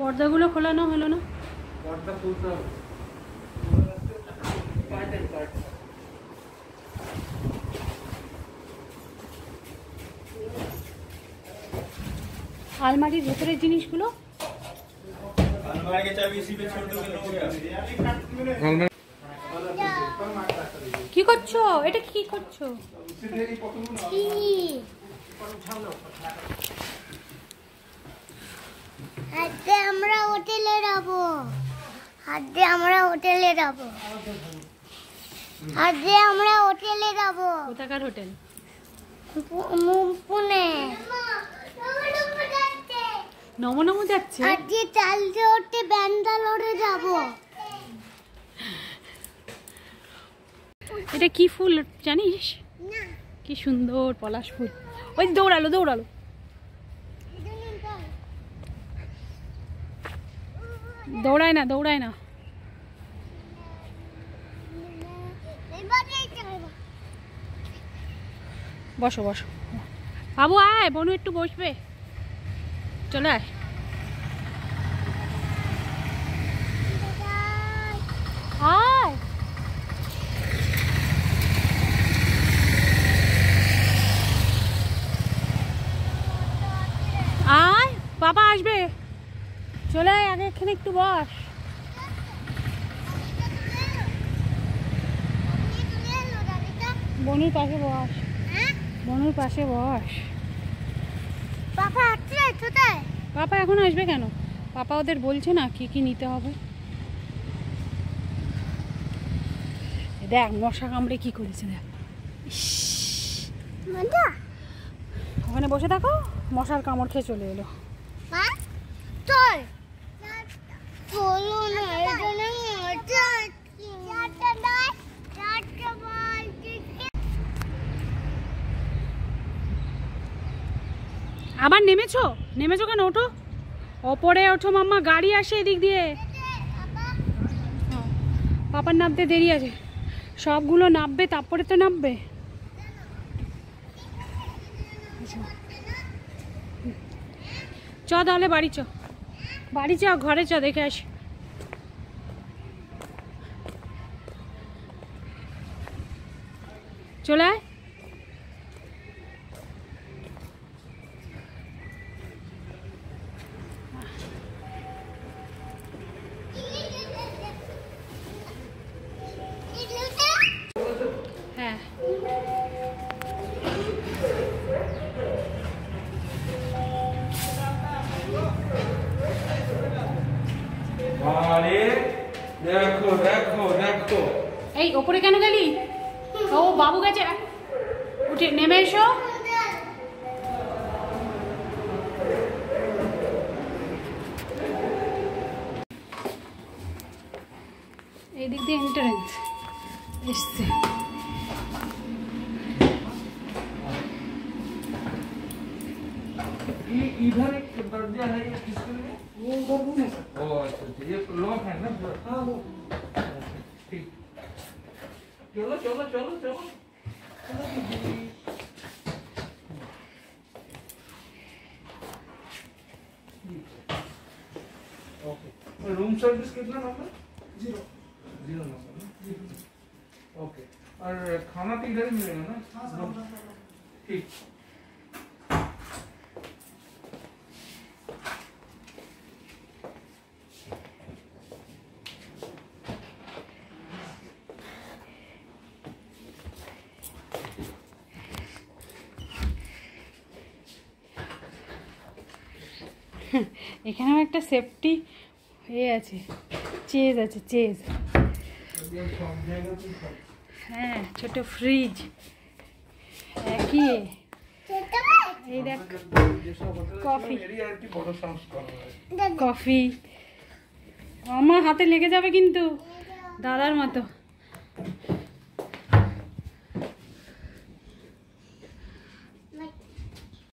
পর্দাগুলো খোলানো হলো না। পর্দা খুলতে হবে। আলমারির ভেতরের জিনিসগুলো কি করছো? এটা কি করছো? আমরা হোটেলে যাবো। আমরা হোটেলে যাবো। আমরা হোটেলে যাবো। কোথাকার হোটেল? পুনে। নমো যাচ্ছে। আজকে চালতে উঠে ব্যাঙ্গালোরে যাবো। এটা কি ফুল জানিস? কি সুন্দর পলাশ ফুল। ওই দৌড়ালো দৌড়ালো। দৌড়ায় না দৌড়ায় না। বসো বসো বাবু, আয় বনু একটু বসবে। চলে আয়। আয় আয়, বাবা আসবে। চলে আয়, আগে এখানে একটু বস। বনুর পাশে বস। বনুর পাশে বস। পাপা আসছে কোথায়? পাপা এখন আসবে কেন? পাপা ওদের বলছে না কি কি নিতে হবে। দেখ মশা কামড়ে কি করেছে দেখ। ওখানে বসে থাকো, মশার কামড় খেয়ে চলে এলো। আবার নেমেছো? নেমেছো কেন? ওঠো, ওপরে ওঠো মাম্মা, গাড়ি আসে এদিক দিয়ে। পাপার নামতে দেরি আছে, সবগুলো নামবে তারপরে তো নামবে। চ তাহলে বাড়ি চ, বাড়ি চ, ঘরে চ, দেখে আসি। চলে আয়। হ্যাঁ দেখো দেখো দেখো, এই ওপরে কেন গেলি? ও বাবু গেছে, উঠে নেমে এসো। এই দিক দিয়ে এন্ট্রান্স এসছে। इधर एक दरवाजा है, ये किसके लिए? वो बाबू ने। ओ अच्छा, ये लॉक है ना? हाँ वो ठीक। चलो चलो चलो चलो ओके। रूम सर्विस कितना नंबर? 0 नंबर। ओके, और खाना तो इधर ही मिलेगा ना? ठीक। এখানেও একটা সেফটি এ আছে, চেজ আছে, চেজ। হ্যাঁ, ছোট ফ্রিজ একই। এই দেখ কফি, কফি। আমার হাতে লেগে যাবে কিন্তু, দাদার মতো।